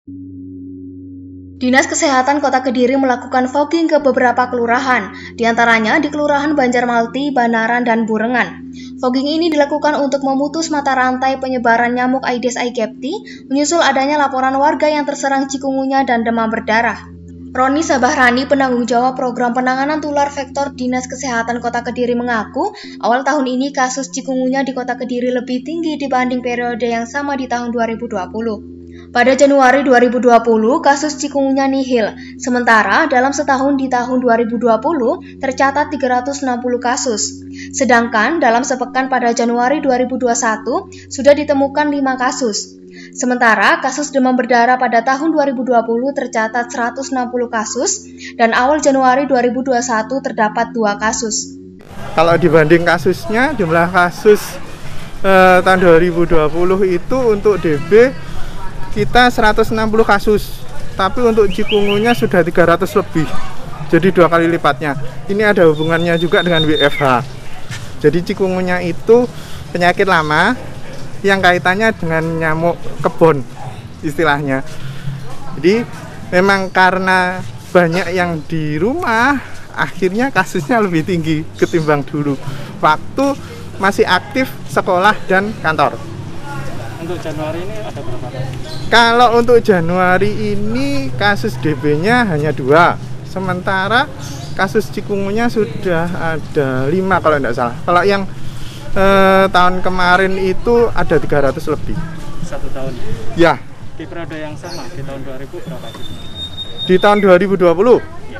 Dinas Kesehatan Kota Kediri melakukan fogging ke beberapa kelurahan, diantaranya di Kelurahan Banjarmalti, Banaran, dan Burengan. Fogging ini dilakukan untuk memutus mata rantai penyebaran nyamuk Aedes aegypti, menyusul adanya laporan warga yang terserang cikungunya dan demam berdarah. Roni Sabahrani, penanggung jawab program penanganan tular vektor Dinas Kesehatan Kota Kediri mengaku, awal tahun ini kasus cikungunya di Kota Kediri lebih tinggi dibanding periode yang sama di tahun 2020. Pada Januari 2020, kasus cikungunya nihil, sementara dalam setahun di tahun 2020 tercatat 360 kasus. Sedangkan dalam sepekan pada Januari 2021 sudah ditemukan 5 kasus. Sementara kasus demam berdarah pada tahun 2020 tercatat 160 kasus dan awal Januari 2021 terdapat 2 kasus. Kalau dibanding kasusnya, jumlah kasus tahun 2020 itu untuk DB kita 160 kasus, tapi untuk cikungunya sudah 300 lebih, jadi 2 kali lipatnya. Ini ada hubungannya juga dengan WFH. Jadi cikungunya itu penyakit lama yang kaitannya dengan nyamuk kebon istilahnya. Jadi memang karena banyak yang di rumah, akhirnya kasusnya lebih tinggi ketimbang dulu waktu masih aktif sekolah dan kantor. Untuk Januari ini ada berapa? Kalau untuk Januari ini kasus DB-nya hanya 2, sementara kasus cikungunya sudah ada 5 kalau tidak salah. Kalau yang tahun kemarin itu ada 300 lebih. 1 tahun? Ya. Di periode yang sama, di tahun 2000 berapa? Di tahun 2020?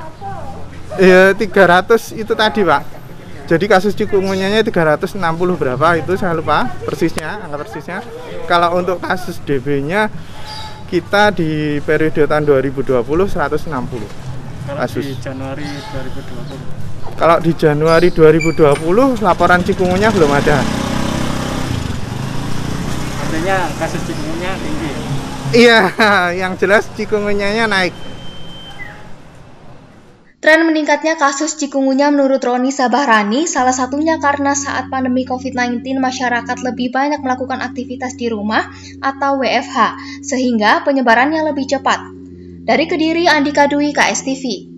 Ya, 300 itu tadi Pak. Jadi kasus cikungunya 360 berapa itu saya lupa persisnya, angka persisnya. Kalau untuk kasus DB-nya kita di periode tahun 2020 160 kasus. Di Januari 2020? Kalau di Januari 2020 laporan cikungunya belum ada. Artinya kasus cikungunya tinggi? Iya, yang jelas cikungunya naik. Tren meningkatnya kasus cikungunya menurut Roni Sabahrani salah satunya karena saat pandemi COVID-19 masyarakat lebih banyak melakukan aktivitas di rumah atau WFH, sehingga penyebarannya lebih cepat. Dari Kediri, Andika Dwi, KSTV.